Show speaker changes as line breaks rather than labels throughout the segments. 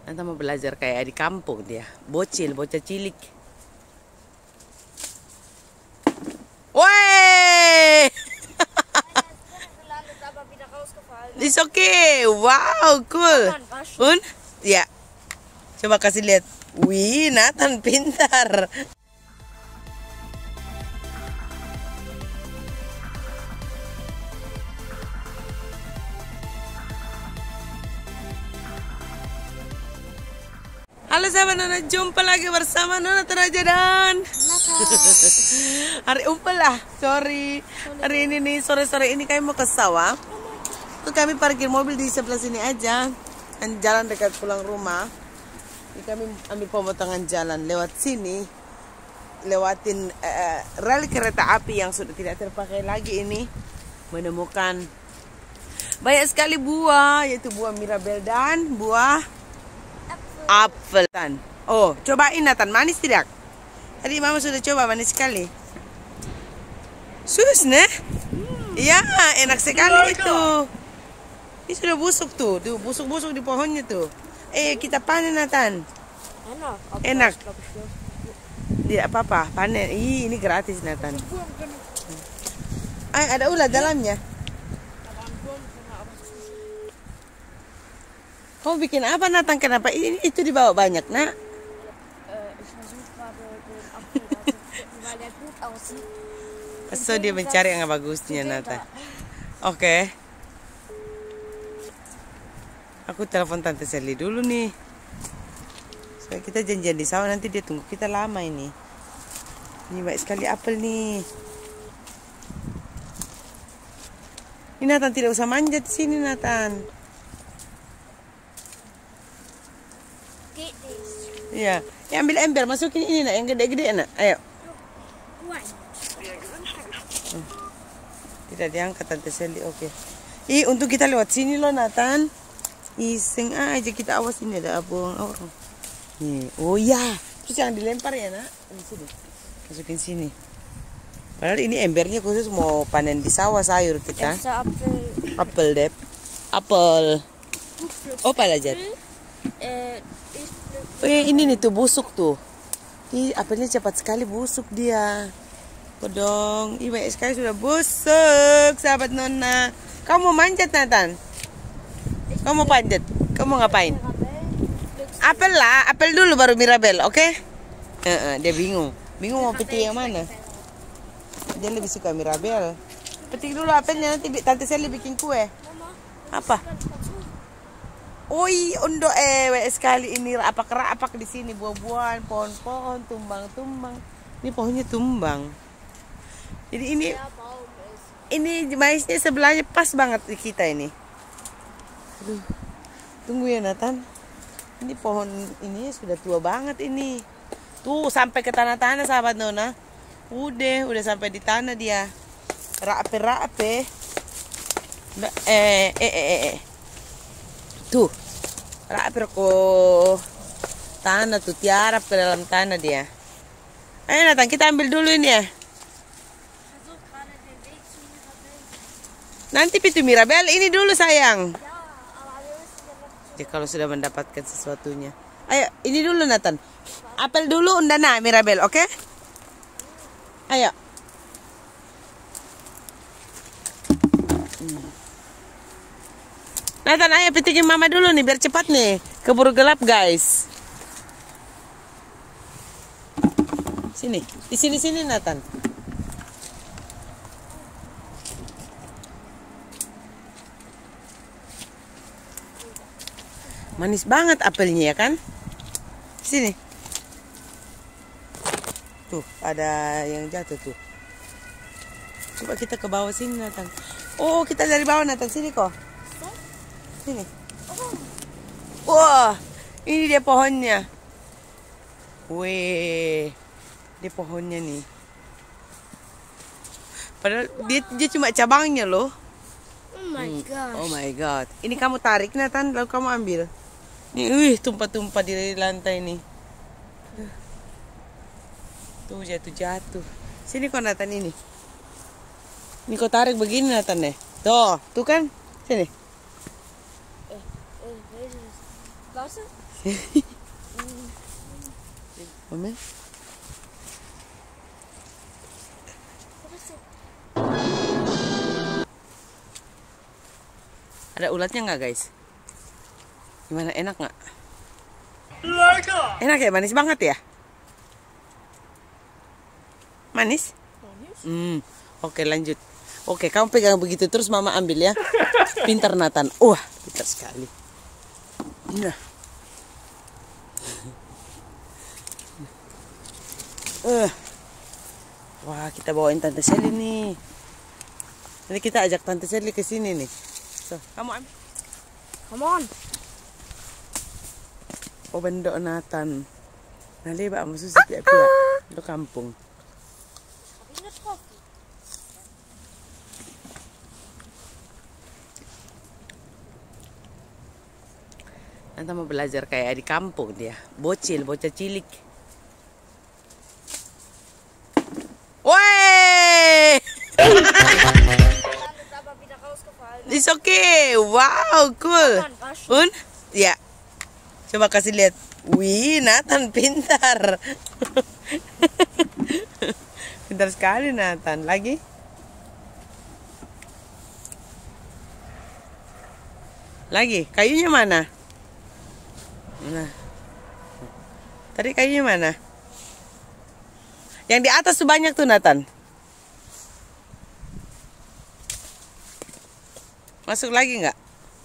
Nanti mau belajar kayak di kampung dia. Bocil, bocah cilik. Woi! It's okay. Wow, cool. Un? Ya. Coba kasih lihat. Wih, Nathan pintar. Halo sahabat Nona, jumpa lagi bersama Nona Toraja dan hari umpel lah, sorry. Hari ini nih, sore-sore ini kami mau ke sawah. Tuh kami parkir mobil di sebelah sini aja. Dan jalan dekat pulang rumah. Ini kami ambil pemotongan jalan lewat sini. Lewatin rel kereta api yang sudah tidak terpakai lagi ini. Menemukan banyak sekali buah, yaitu buah Mirabel dan buah apel. Oh, cobain Nathan, manis tidak? Tadi mama sudah coba, manis sekali. Sus, ne? Iya, enak sekali itu. Ini sudah busuk tuh, busuk-busuk di pohonnya tuh. Kita panen Nathan. Enak. Tidak apa-apa, panen. Ini gratis Nathan. Ada ulat dalamnya. Kamu bikin apa Nathan? Kenapa ini itu dibawa banyak nak? So dia mencari yang bagusnya Nathan. Oke. Aku telepon Tante Sally dulu nih. So kita janjian di sawah, nanti dia tunggu kita lama ini. Ini baik sekali apel nih. Ini Nathan tidak usah manjat di sini Nathan. Iya, ambil ember, masukin ini nak, yang gede-gede nak. Ayo. Tidak diangkat Tante Sally, oke. Untuk kita lewat sini loh Nathan. Iseng aja kita, awas ini ada abang orang. Nih, oh ya, terus yang dilempar ya nak, di sini. Masukin sini. Padahal ini embernya khusus mau panen di sawah sayur kita. Apel deh. Apel. Oh pelajar. Ini nih tuh busuk tuh. Apelnya cepat sekali busuk dia. Kodong, banyak sekali sudah busuk, sahabat Nona. Kamu mau manjat Nathan? Kamu mau panjat? Kamu mau ngapain? Apel lah, apel dulu baru Mirabel, oke? Dia bingung mau petik yang mana. Dia lebih suka Mirabel. Petik dulu apelnya, nanti Tante Sally bikin kue. Apa? Oi, sekali ini rapak-rapak di sini, buah-buahan, pohon-pohon tumbang-tumbang. Ini pohonnya tumbang. Jadi ini maisnya sebelahnya pas banget di kita ini. Aduh, tunggu ya Nathan. Ini pohon ini sudah tua banget ini. Tuh sampai ke tanah-tanah sahabat Nona. Udah sampai di tanah dia. Rape-rape. Tuh. Rapi kok tanah tuh tiarap ke dalam tanah dia. Ayo Nathan, kita ambil dulu ini ya. Nanti pitu Mirabel ini dulu sayang. Jadi kalau sudah mendapatkan sesuatunya. Ayo, ini dulu Nathan. Apel dulu undana Mirabel, oke? Ayo. Nathan, ayo petikin mama dulu nih biar cepat nih. Keburu gelap guys. Sini, di sini Nathan. Manis banget apelnya ya kan? Sini. Tuh, ada yang jatuh tuh. Coba kita ke bawah sini Nathan. Oh, kita dari bawah Nathan, sini kok. Sini. Wah, ini dia pohonnya. Weh, dia pohonnya nih. Padahal dia cuma cabangnya loh. Oh my god. Ini kamu tarik Nathan, lalu kamu ambil. Nih, tumpah-tumpah di lantai nih. Tuh jatuh. Sini kok Nathan ini. Ini kau tarik begini Nathan deh. Tuh kan? Sini. Ambil. Ada ulatnya nggak guys? Gimana, enak nggak? Enak ya, manis banget ya? Manis? Oke lanjut. Oke, kamu pegang begitu terus mama ambil ya. Pintar Nathan. Wah, pintar sekali. Nah. Wah, kita bawain Tante Sally nih. Nanti kita ajak Tante Sally ke sini nih. So, kamu ambil.
Come on.
Oh, bendok Nathan. Nanti Pak musuh setiap pihak. Itu kampung. Nanti mau belajar kayak di kampung dia. Bocil, bocah cilik. Woi! It's okay. Wow, cool. Un? Ya. Coba kasih lihat. Wih, Nathan pintar. Pintar sekali Nathan. Lagi? Lagi? Kayunya mana? Nah. Tadi kayunya mana? Yang di atas tuh banyak tuh Nathan. Masuk lagi nggak?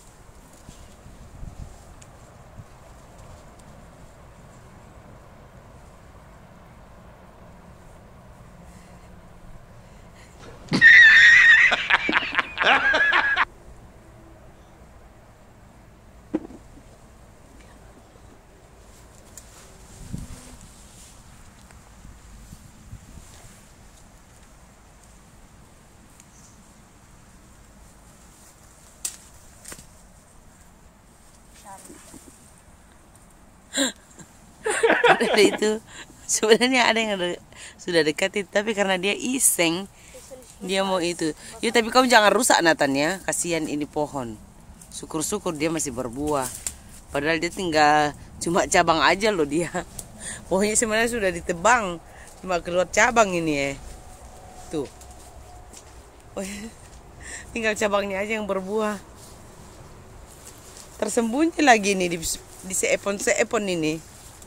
Ada itu sebenarnya ada yang sudah dekat itu, tapi karena dia iseng dia mau itu. Ya tapi kamu jangan rusak Nathan ya, kasihan ini pohon. Syukur-syukur dia masih berbuah. Padahal dia tinggal cuma cabang aja loh dia. Pohonnya sebenarnya sudah ditebang, cuma keluar cabang ini ya. Tuh. Oh, tinggal cabangnya aja yang berbuah. Tersembunyi lagi nih di seepon ini.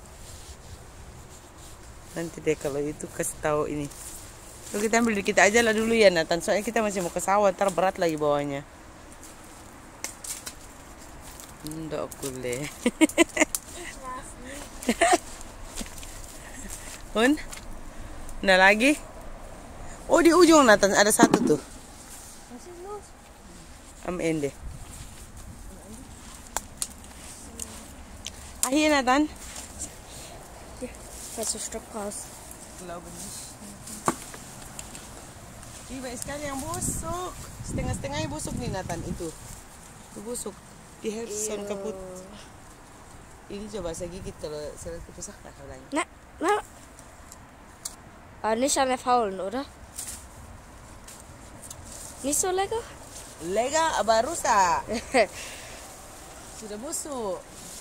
Nanti deh kalau itu kasih tahu ini. Lalu kita ambil kita aja lah dulu ya Nathan. Soalnya kita masih mau ke sawah, ntar berat lagi bawahnya. Nggak boleh. Un? Nah lagi? Oh di ujung Nathan ada satu tuh. Am-ende. Akhirnya Nathan.
Das ist Stopp raus.
Glaube nicht. Banyak sekali yang busuk. Setengah-setengahnya busuk nih Nathan itu. Itu busuk. Di Herson kabut. Ini coba saya gigit kalau saya rusak nggak kalanya.
Na. Nicht an der faulen, oder? Nicht so lecker?
Lega, aber rusak. Sudah busuk.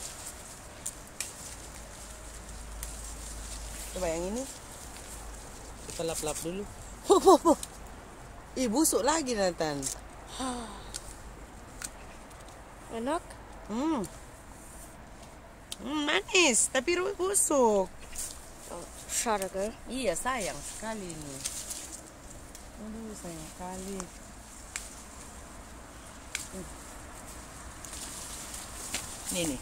Coba yang ini. Kita lap-lap dulu. Ih, busuk lagi Nathan.
Enak?
Manis, tapi busuk.
Oh, schade, gell?
Iya, sayang sekali ini. Aduh, sayang sekali. Nih.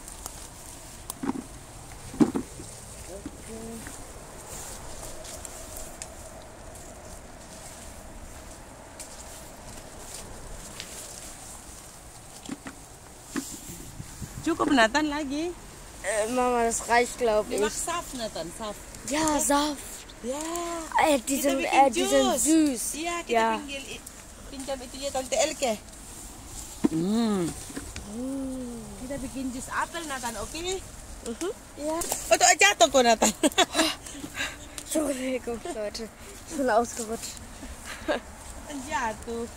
Cukup Nathan lagi.
Mama, das reicht, glaube ich.
Mach Saft Nathan, Saft.
Ja, Saft.
Ya.
Die sind süß.
Iya, kita pinjam itu ya Tante Elke. Kita bikin jus apel Nathan, oke? Ja. Oh, tuh jatuh kok Nathan.
Entschuldigung, Leute. Ich bin ausgerutscht.
Jatuh.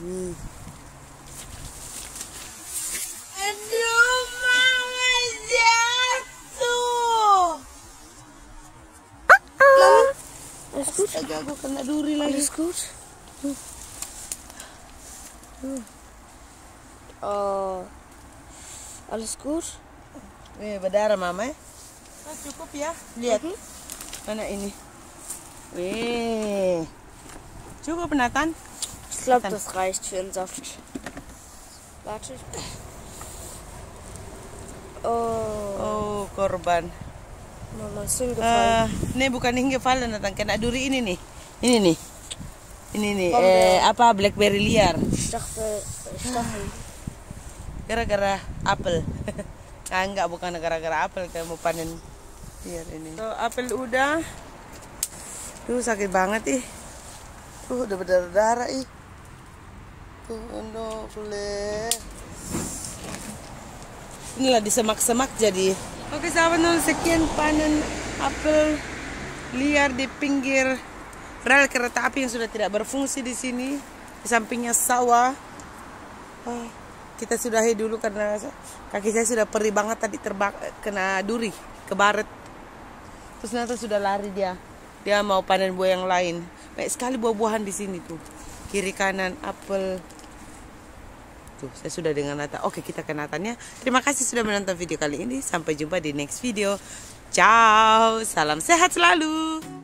Aduh, mama jatuh.
Alles gut?
Astaga, aku kena duri lagi.
Alles gut? Oh. Alles gut?
Berdarah mama. Cukup ya. Lihat. Mana ini? Cukup Nathan?
Ich glaube, das reicht für den Saft. Warte.
Oh, korban.
Mama ist hingefallen.
Ini bukan hingefallen Nathan, kena duri ini nih. Ini nih. Ini nih,
Pombeer.
apa blackberry liar.
Stachel.
Gara-gara apel. Enggak, bukan gara-gara apel, kayak mau panen liar ini. So, apel udah. Tuh sakit banget ih. Tuh udah berdarah-darah ih. Tuh no boleh. Inilah disemak-semak jadi. Oke sahabat nol, sekian panen apel liar di pinggir rel kereta api yang sudah tidak berfungsi di sini. Di sampingnya sawah. Kita sudahi dulu karena kaki saya sudah perih banget tadi kena duri, kebaret. Terus nanti sudah lari dia. Dia mau panen buah yang lain. Banyak sekali buah-buahan di sini tuh. Kiri kanan apel. Tuh, saya sudah dengan Nata. Oke, kita ke Natanya. Terima kasih sudah menonton video kali ini. Sampai jumpa di next video. Ciao. Salam sehat selalu.